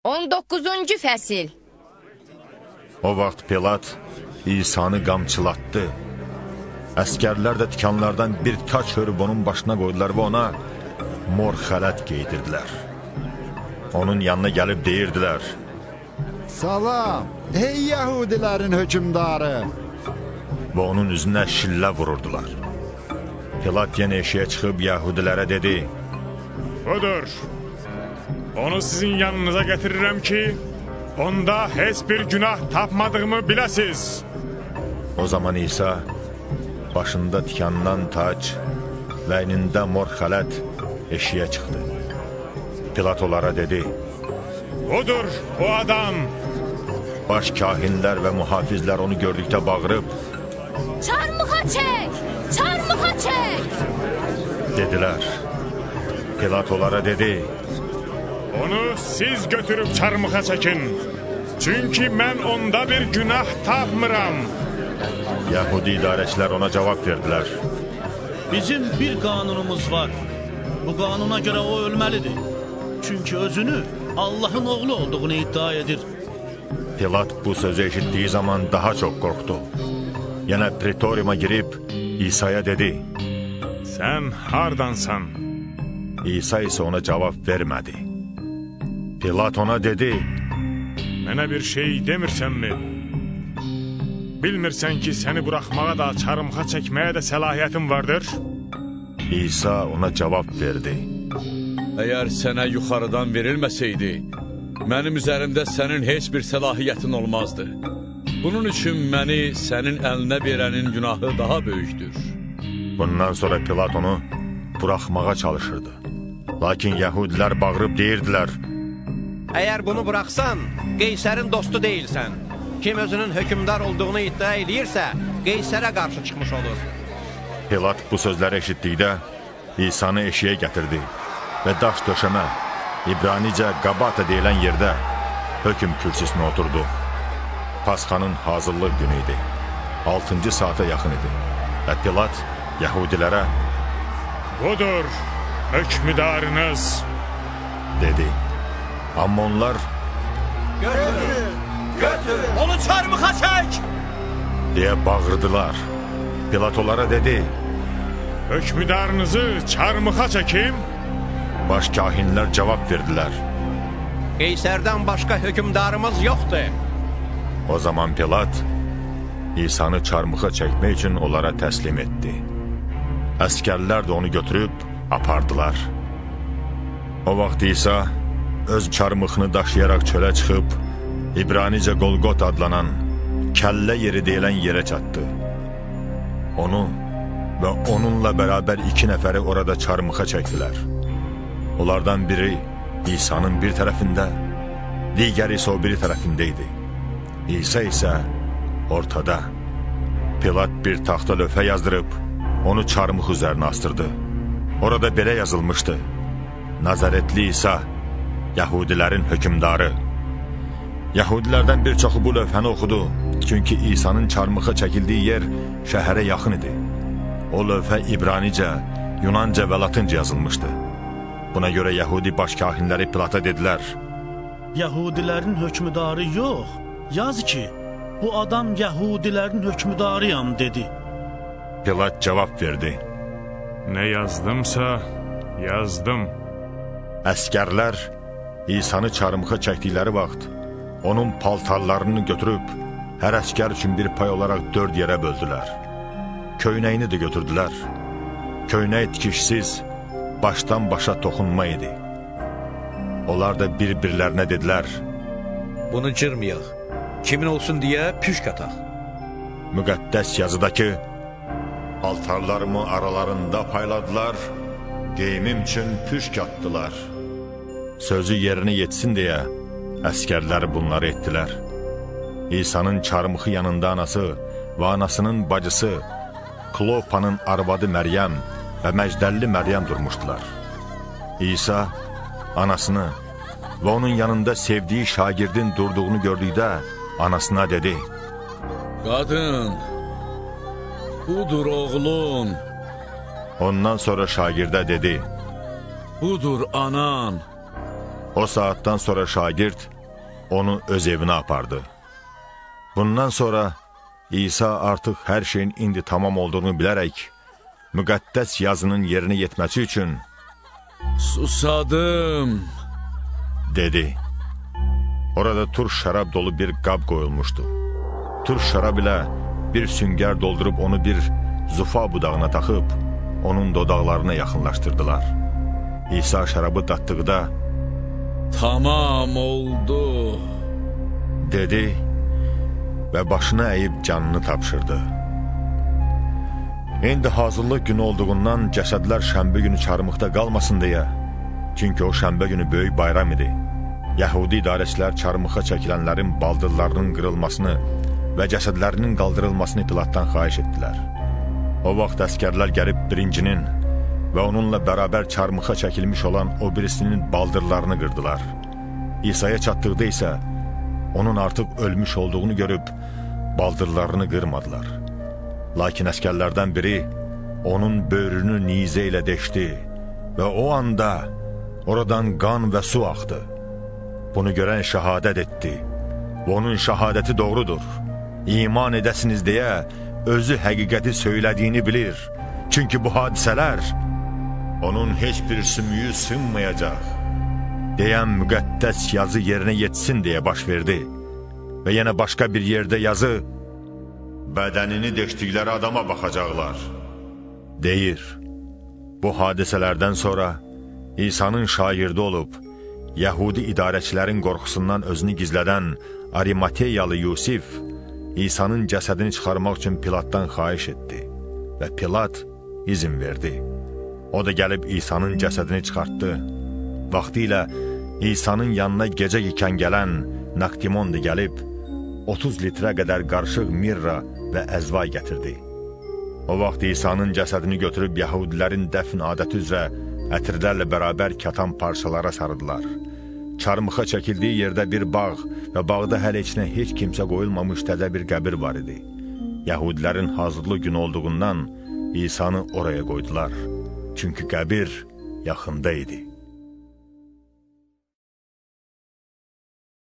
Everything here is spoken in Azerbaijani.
19-cu fəsil. O vaxt Pilat İsa'nı qamçılatdı. Əskərlər də tikanlardan bir taç hörüb onun başına qoydular və ona mor xələt geydirdilər. Onun yanına gəlib deyirdilər: Salam, ey Yahudilərin hökümdarı! Və onun üzünə şillə vururdular. Pilat yenə eşiyə çıxıb Yahudilərə dedi: Budur, onu sizin yanınıza getirirəm ki, onda heç bir günah tapmadığımı biləsiz. O zaman İsa başında tikandan tac və əynində mor xələt eşiyə çıxdı. Pilat onlara dedi: Budur o adam. Baş kahinlər və mühafizlər onu gördükdə bağırıb: Çarmıxa çək! Çarmıxa çək! Dedilər. Pilat onlara dedi: Onu siz götürüb çarmıxa çəkin. Çünki mən onda bir günah tapmıram. Yahudi idarəçilər ona cavab verdilər: Bizim bir qanunumuz var. Bu qanuna görə o ölməlidir. Çünki özünü Allahın oğlu olduğunu iddia edir. Pilat bu sözü eşitdiyi zaman daha çox qorxdu. Yenə pretoriuma girib İsa'ya dedi: Sən hardansan? İsa isə ona cavab vermədi. Pilat ona dedi: Mənə bir şey demirsənmi? Bilmirsən ki, səni buraxmağa da, çarmıxa çəkməyə də səlahiyyətin vardır? İsa ona cavab verdi: Əgər sənə yuxarıdan verilməsəydi, mənim üzərimdə sənin heç bir səlahiyyətin olmazdı. Bunun üçün məni sənin əlinə verənin günahı daha böyükdür. Bundan sonra Pilat onu buraxmağa çalışırdı. Lakin Yahudilər bağırıb deyirdilər: Əgər bunu buraxsan, Qeysərin dostu deyilsən. Kim özünün hökümdar olduğunu iddia edirsə, Qeysərə qarşı çıxmış olur. Pilat bu sözləri eşitdikdə İsa'nı eşiyə gətirdi və daş döşəmə, İbranicə Qabata deyilən yerdə hökm kürsüsünə oturdu. Pasxanın hazırlıq günü idi. 6-cı saata yaxın idi. Və Pilat Yahudilərə: Budur hökmüdarınız, dedi. Amma onlar: Götür! Onu çarmıxa çək! deyə bağırdılar. Pilat onlara dedi: hökmüdarınızı çarmıxa çəkim. Baş kahinlər cavab verdilər: Qeysərdən başqa hökümdarımız yoxdur. O zaman Pilat İsa'nı çarmıxa çəkmək üçün onlara təslim etdi. Əskərlər də onu götürüb apardılar. O vaxt İsa öz çarmıxını daşıyaraq çölə çıxıb İbranicə Golgot adlanan kəllə yeri deyilən yerə çatdı. Onu və onunla bərabər 2 nəfəri orada çarmıxa çəkdilər. Onlardan biri İsa'nın bir tərəfində, digəri isə o biri tərəfində idi. İsa isə ortada. Pilat bir taxta lövhə yazdırıb onu çarmıx üzərinə astırdı. Orada belə yazılmışdı: Nazaretli İsa, Yahudilərin hökümdarı. Yahudilərdən bir çoxu bu lövhəni oxudu, çünki İsa'nın çarmıxa çəkildiyi yer şəhərə yaxın idi. O lövhə İbranicə, Yunanca və Latınca yazılmışdı. Buna görə Yahudi baş kahinləri Pilata dedilər: Yahudilərin hökmüdarı yox, yaz ki, bu adam Yahudilərin hökmüdarıyam, dedi. Pilat cavab verdi: Nə yazdımsa, yazdım. Əskərlər İsa'nı çarmıxa çəkdikləri vaxt onun paltarlarını götürüb hər əskər üçün bir pay olaraq 4 yerə böldülər. Köynəyini də götürdülər. Köynək tikişsiz, başdan başa toxunma idi. Onlar da bir-birlərinə dedilər: Bunu cırmayaq, kimin olsun deyə püşk ataq. Müqəddəs yazıdakı paltarlarımı aralarında payladılar, geyimim üçün püşk atdılar. Sözü yerinə yetsin deyə əskərlər bunları etdilər. İsa'nın çarmıxı yanında anası və anasının bacısı, Klopanın arvadı Məryəm və Məcdəlli Məryəm durmuşdular. İsa anasını və onun yanında sevdiyi şagirdin durduğunu gördükdə anasına dedi: Qadın, budur oğlun. Ondan sonra şagirdə dedi: Budur anan. O saatdan sonra şagird onu öz evinə apardı. Bundan sonra İsa artıq hər şeyin indi tamam olduğunu bilərək, müqəddəs yazının yerinə yetməsi üçün Susadım, dedi. Orada turş şərab dolu bir qab qoyulmuşdu. Turş şərab ilə bir süngər doldurub onu bir zufa budağına taxıb, onun dodaqlarına yaxınlaşdırdılar. İsa şərabı datdıqda, tamam oldu, dedi və başına əyib canını tapşırdı. İndi hazırlıq günü olduğundan cəsədlər şənbə günü çarmıqda qalmasın deyə, çünki o şənbə günü böyük bayram idi. Yəhudi idarəçilər çarmıxa çəkilənlərin baldırlarının qırılmasını və cəsədlərinin qaldırılmasını Pilatdan xahiş etdilər. O vaxt əskərlər gəlib birincinin və onunla bərabər çarmıxa çəkilmiş olan o birisinin baldırlarını qırdılar. İsa'ya çatdıqda isə onun artıq ölmüş olduğunu görüb baldırlarını qırmadılar. Lakin əskərlərdən biri onun böyrünü nizə ilə deşdi və o anda oradan qan və su axdı. Bunu görən şəhadət etdi və onun şəhadəti doğrudur. İman edəsiniz deyə özü həqiqəti söylədiyini bilir. Çünki bu hadisələr onun heç bir sümüyü sınmayacaq deyən müqəddəs yazı yerinə yetsin deyə baş verdi. Və yenə başqa bir yerdə yazı, bədənini deşdikləri adama baxacaqlar, deyir. Bu hadisələrdən sonra İsa'nın şagirdi olub, Yəhudi idarəçilərin qorxusundan özünü gizlədən Arimateyalı Yusif, İsa'nın cəsədini çıxarmaq üçün Pilatdan xahiş etdi və Pilat izin verdi. O da gəlib İsa'nın cəsədini çıxartdı. Vaxtilə İsa'nın yanına gecə ikən gələn Nakdimondi gəlib, 30 litrə qədər qarışıq mirra və əzvay gətirdi. O vaxt İsa'nın cəsədini götürüb Yəhudilərin dəfn adəti üzrə ətirlərlə bərabər katan parçalara sarıdılar. Çarmıxa çəkildiyi yerdə bir bağ və bağda hələ içinə heç kimsə qoyulmamış təzə bir qəbir var idi. Yəhudilərin hazırlıq günü olduğundan İsa'nı oraya qoydular. Çünki qəbir yaxında idi.